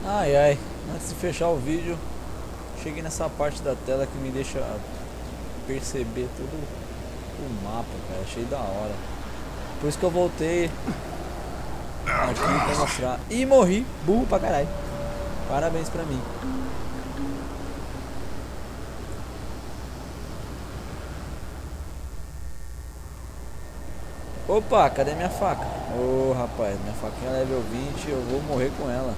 Ai ai, antes de fechar o vídeo, cheguei nessa parte da tela que me deixa perceber todo o mapa, cara. Achei da hora. Por isso que eu voltei aqui pra mostrar. E morri, burro pra caralho. Parabéns pra mim. Opa, cadê minha faca? Ô rapaz, minha faquinha é level 20, eu vou morrer com ela.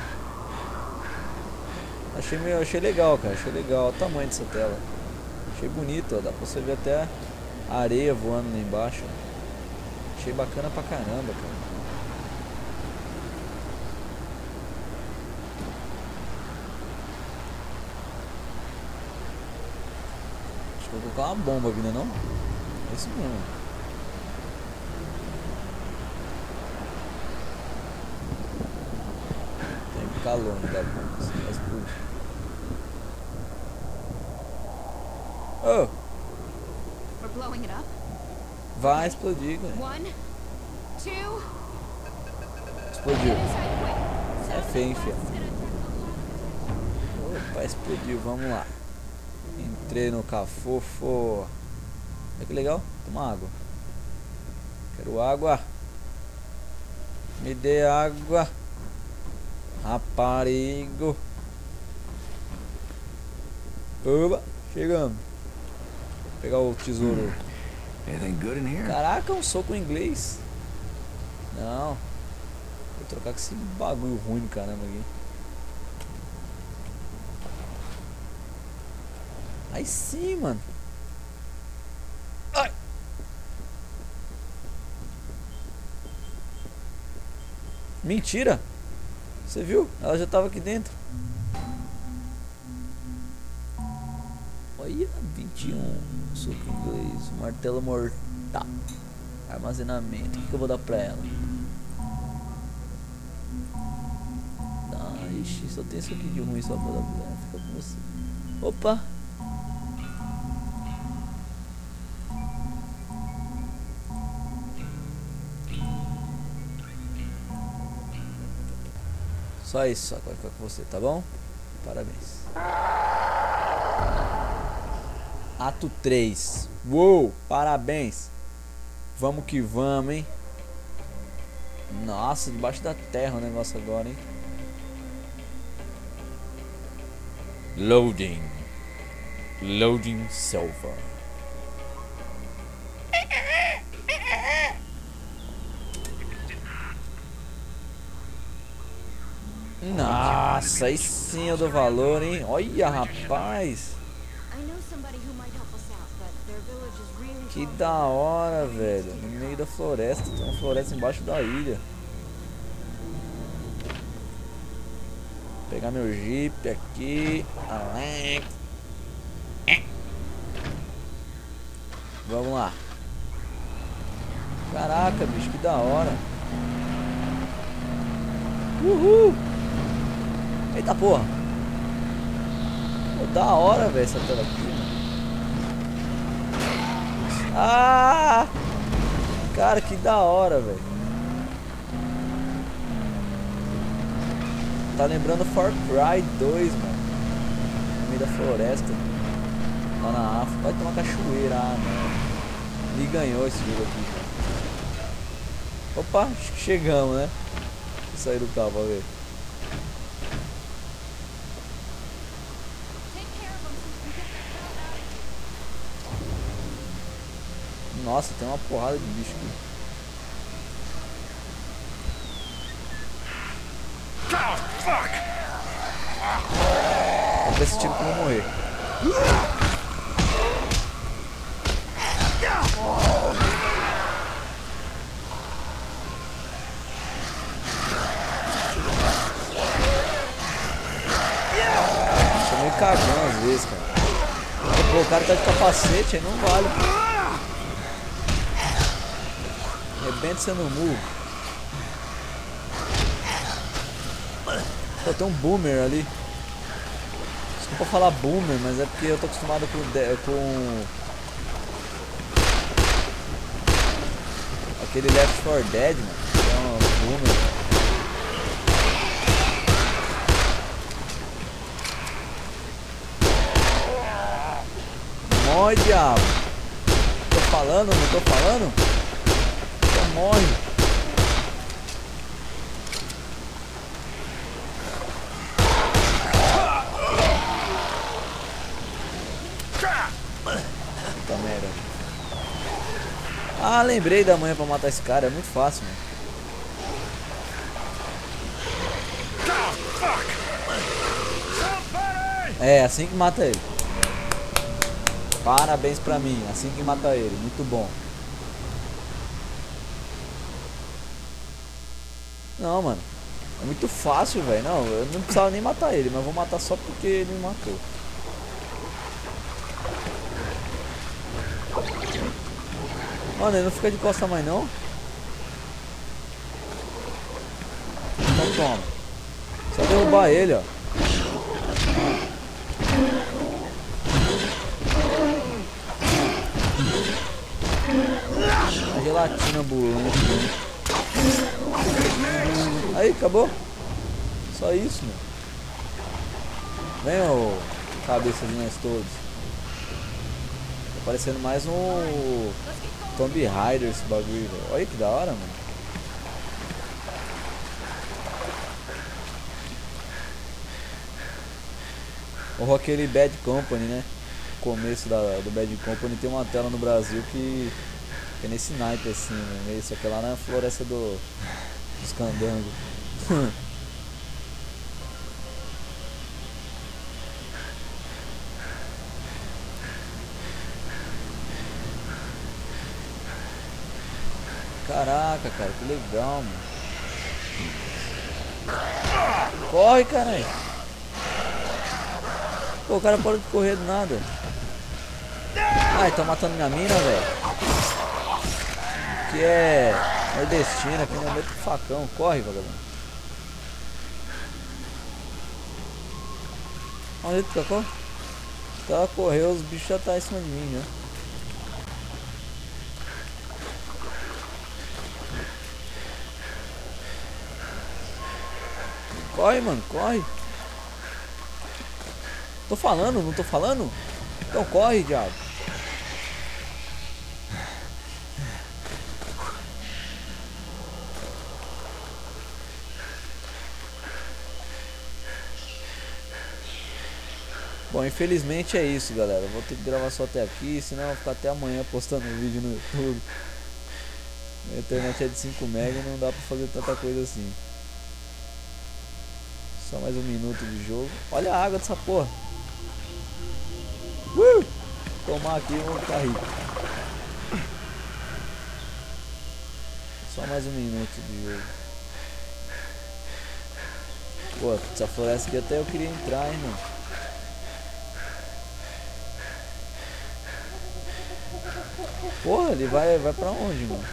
Achei legal, cara. Achei legal o tamanho dessa tela. Achei bonito, ó. Dá pra você ver até a areia voando lá embaixo. Achei bacana pra caramba, cara. Acho que vou colocar uma bomba aqui, né não? É isso mesmo. Tem que ficar longe da bomba, assim, vai explodir. Oh! We're blowing it up. Vai explodir, cara. 1, 2. Explodiu. É feio, hein, filho? Opa, explodiu, vamos lá. Entrei no cafofo. Olha que legal, toma água. Quero água. Me dê água. Raparigo. Oba, chegamos. Vou pegar o tesouro. Anything good in here? Caraca, um soco em inglês. Não. Vou trocar com esse bagulho ruim do caramba aqui. Aí sim, mano. Ai. Mentira. Você viu? Ela já tava aqui dentro. Olha, 21. Soco inglês. Martelo mortal. Armazenamento. O que eu vou dar pra ela? Ah, ixi, só tem isso aqui de ruim só pra dar pra ela. Fica com você. Opa. Só isso, só vai ficar com você, tá bom? Parabéns. Ato 3. Uou, parabéns. Vamos que vamos, hein? Nossa, debaixo da terra o negócio agora, hein? Loading. Loading selva. Nossa, aí sim eu dou valor, hein? Olha, rapaz. Que da hora, velho. No meio da floresta. Tem uma floresta embaixo da ilha. Vou pegar meu jeep aqui. Vamos lá. Caraca, bicho, que da hora. Uhul. Eita porra. Pô, da hora, velho, essa tela aqui, mano. Ah! Cara, que da hora, velho. Tá lembrando Far Cry 2, mano. No meio da floresta. Lá na África. Vai ter uma cachoeira, mano. Me ganhou esse jogo aqui, cara. Opa, acho que chegamos, né? Vou sair do carro pra ver. Nossa, tem uma porrada de bicho aqui. Vou ver esse tiro que eu vou morrer. Tô meio cagão às vezes, cara. Pô, o cara tá de capacete, aí não vale. Arrebenta você no murro. Pô, tem um boomer ali. Desculpa falar boomer, mas é porque eu tô acostumado com aquele Left 4 Dead, mano. Que é um boomer. morre, diabo. Tô falando, não tô falando? Só morre. Puta merda. Ah, lembrei da manhã pra matar esse cara. É muito fácil, mano. É, assim que mata ele. Parabéns pra mim, assim que mata ele, muito bom. Não, mano, é muito fácil, velho. Não, eu não precisava nem matar ele, mas vou matar só porque ele me matou. Mano, ele não fica de costa mais não. Então toma. Só derrubar ele, ó. A gelatina ambulante, né? Aí, acabou. Só isso, mano. Vem, ô cabeça de nós todos. Tá parecendo mais um Tomb Raider esse bagulho, velho. Olha que da hora, mano. Ou aquele Bad Company, né? O começo do Bad Company tem uma tela no Brasil que é nesse naipe assim, né? Isso aqui lá na floresta dos candangos. Caraca, cara, que legal, mano. Corre, caralho. Pô, o cara parou de correr do nada. Ai, tá matando minha mina, velho. Que é nordestina, aqui no meio do facão. Corre, vagabundo. Olha aí, tu corre. Se ela correu, os bichos já tá em cima de mim, né? Corre, mano, corre. Tô falando, não tô falando? Então corre, diabo. Bom, infelizmente é isso, galera. Eu vou ter que gravar só até aqui, senão eu vou ficar até amanhã postando vídeo no YouTube. A internet é de 5 MB e não dá pra fazer tanta coisa assim. Só mais 1 minuto de jogo. Olha a água dessa porra. Tomar aqui e vou ficar rico. Só mais 1 minuto de jogo. Pô, essa floresta aqui até eu queria entrar, hein, mano. Porra, ele vai pra onde, mano?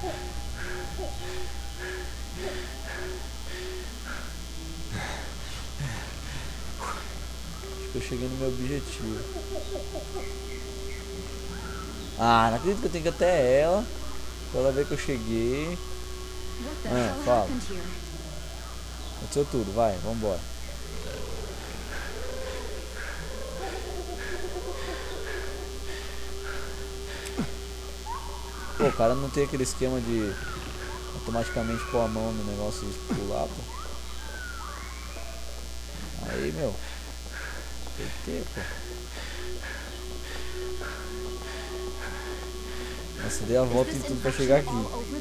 Acho que eu cheguei no meu objetivo. Ah, não acredito que eu tenho que ir até ela pra ela ver que eu cheguei. Fala. Aconteceu tudo, vai, vambora. Pô, o cara não tem aquele esquema de automaticamente pôr a mão no negócio e pular, pô. Aí, meu. Tem que ter, pô. Nossa, dei a volta em tudo pra chegar aqui.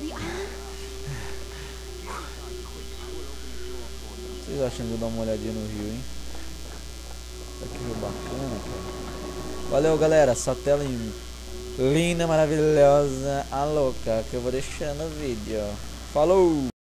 Vocês acham de eu dar uma olhadinha no rio, hein? Que rio bacana, cara. Valeu, galera. Essa tela linda, maravilhosa, a louca, que eu vou deixar no vídeo. Falou!